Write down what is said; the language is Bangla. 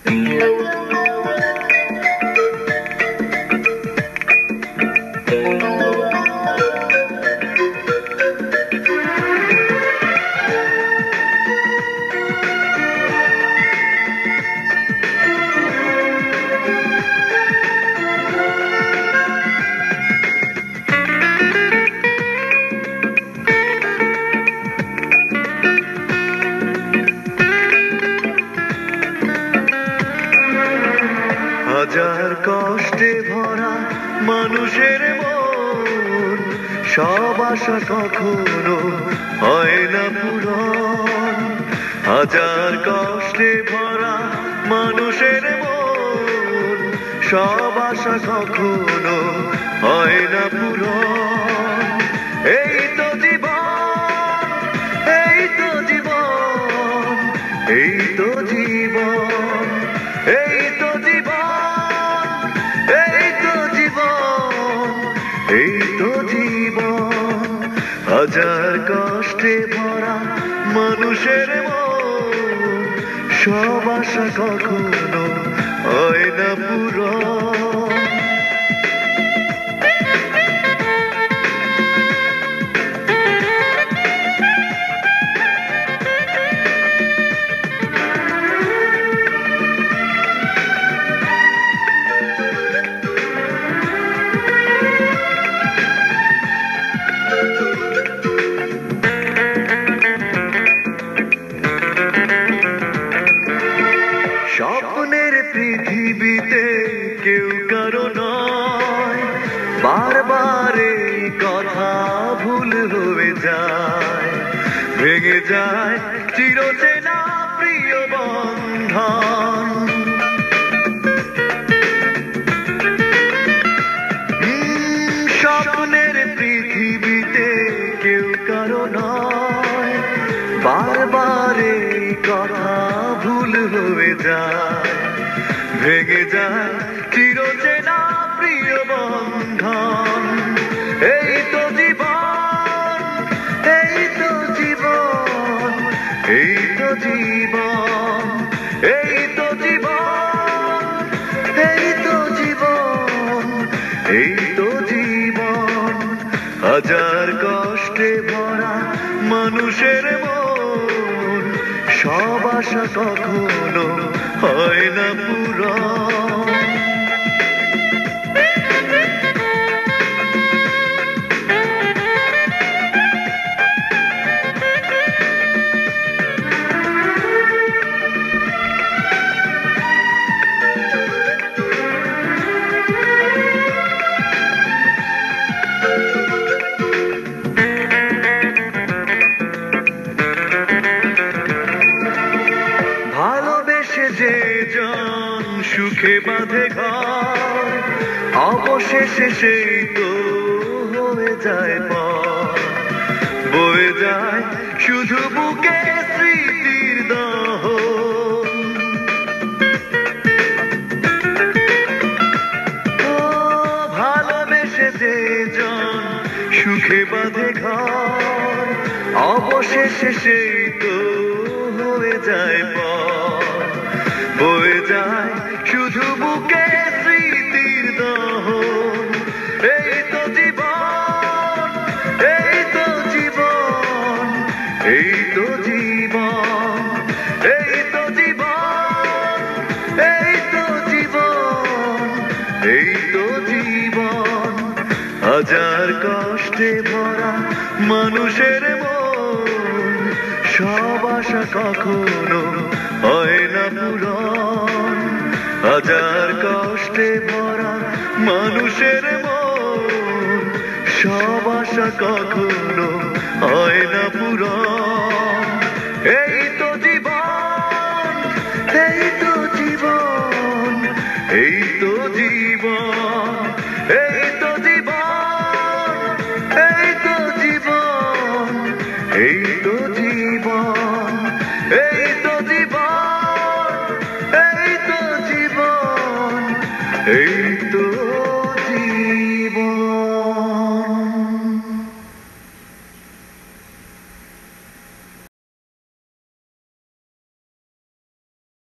হাজার কষ্টে ভরা মানুষের মন, সব আশা কখনো হয় না পূরণ। হাজার কষ্টে ভরা মানুষের মন, সব আশা কখনো হয় না পূরণ। এই তো জীবন, এই তো জীবন, এই তো জীবন, এই তো জীবন, এই তো জীবন, এই তো জীবন। হাজার কষ্টে ভরা মানুষের মন, সব আশা কখনো হয় না পূরণ। স্বপ্নের পৃথিবীতে কেউ কারো নয়, বারবার এই কথা ভুল হয়ে যায়, ভেঙে যায় চিরচেনা প্রিয় বন্ধন। স্বপ্নের পৃথিবীতে কেউ কারো নয়, বারবার এই কথা ভুল হয়ে যায়, ভেঙে যায় চিরচেনা প্রিয় বন্ধন। এই তো জীবন, এই তো জীবন, এই তো জীবন, এই তো জীবন, এই তো জীবন, এই তো জীবন। হাজার কষ্টে ভরা মানুষের মন, সব আশা কখনো হয় না পূরণ। ভালোবেসে যে জন সুখে বাঁধে ঘর, অবশেষে সেই তো হয়ে যায় পর, বয়ে যায় শুধু বুকে স্মৃতির দহন। ও ভালোবেসে যে জন সুখে বাঁধে ঘর, অবশেষে সেই তো হয়ে যায় পর, বয়ে যায় শুধু বুকে স্মৃতির দহন। এই তো জীবন, এই তো জীবন, এই তো জীবন, এই তো জীবন, এই তো জীবন, এই তো জীবন। হাজার কষ্টে ভরা মানুষের মন, সব আশা কখনো হয় না পূরণ। হাজার কষ্টে ভরা মানুষের মন, সব আশা কখনো হয় না পূরণ। এই তো জীবন, এই তো জীবন, এই তো জীবন, এই তো জীবন, এই তো জীবন, এই তো জীবন, এই তো জীবন, এই তো জীবন, এই তো